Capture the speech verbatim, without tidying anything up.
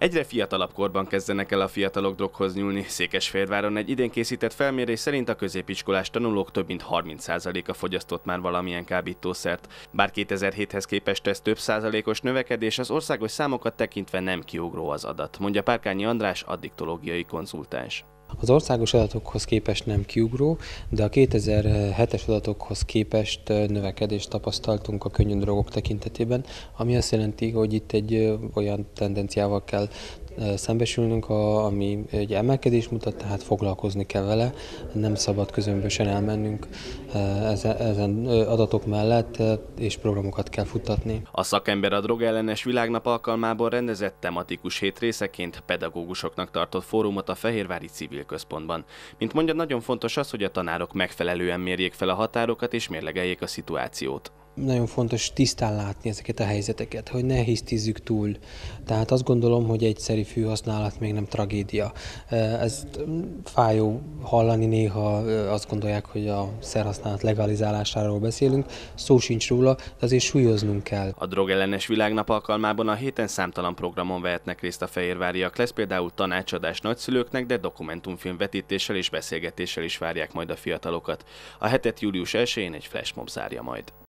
Egyre fiatalabb korban kezdenek el a fiatalok droghoz nyúlni. Székesfehérváron egy idén készített felmérés szerint a középiskolás tanulók több mint harminc százaléka fogyasztott már valamilyen kábítószert. Bár kétezer-héthez képest ez több százalékos növekedés, az országos számokat tekintve nem kiugró az adat, mondja Párkányi András, addiktológiai konzultáns. Az országos adatokhoz képest nem kiugró, de a kétezer-hetes adatokhoz képest növekedést tapasztaltunk a könnyű drogok tekintetében, ami azt jelenti, hogy itt egy olyan tendenciával kell szembesülnünk, ami egy emelkedés mutat, tehát foglalkozni kell vele, nem szabad közömbösen elmennünk ezen adatok mellett, és programokat kell futtatni. A szakember a drogellenes világnap alkalmából rendezett tematikus hét részeként pedagógusoknak tartott fórumot a Fehérvári Civil Központban. Mint mondja, nagyon fontos az, hogy a tanárok megfelelően mérjék fel a határokat és mérlegeljék a szituációt. Nagyon fontos tisztán látni ezeket a helyzeteket, hogy ne hisztizzük túl. Tehát azt gondolom, hogy egyszeri fűhasználat még nem tragédia. Ez fájó hallani néha, azt gondolják, hogy a szerhasználat legalizálásáról beszélünk. Szó sincs róla, de azért súlyoznunk kell. A drogellenes világnap alkalmában a héten számtalan programon vehetnek részt a fehérváriak. Lesz például tanácsadás nagyszülőknek, de dokumentumfilm vetítéssel és beszélgetéssel is várják majd a fiatalokat. A hetet július elsején egy flashmob zárja majd.